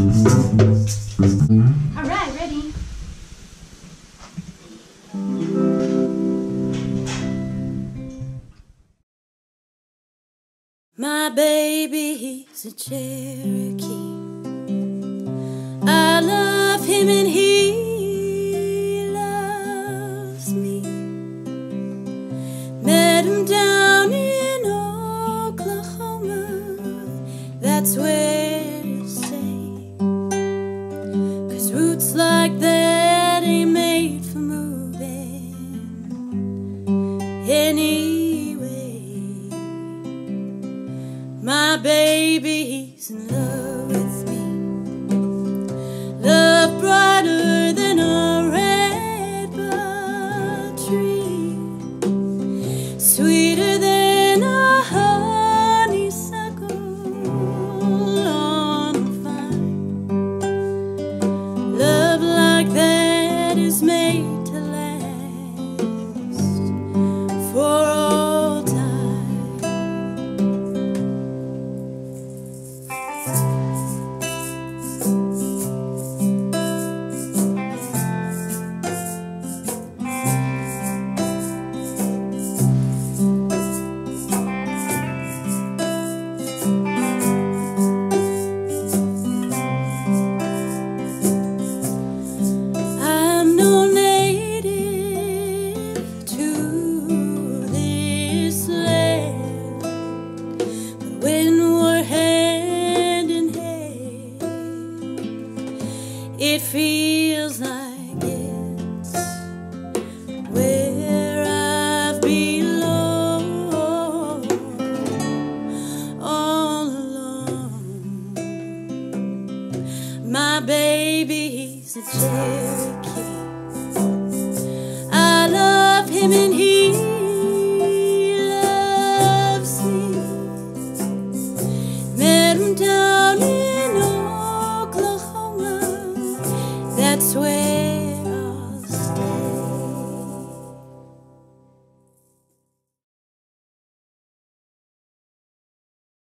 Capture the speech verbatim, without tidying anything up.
All right, ready? My baby, he's a Cherokee. I love him and he loves me. Met him down in Oklahoma, that's where to stay. 'Cause roots like that ain't made for moving anyway. My baby, he's in love with me. Love brighter than a redbud tree, sweeter than a honeysuckle on a vine. Love like that is made to last for all time. It feels like it's where I've belonged all along. My baby, he's a Cherokee. I love him and he loves me. Met him down in that's where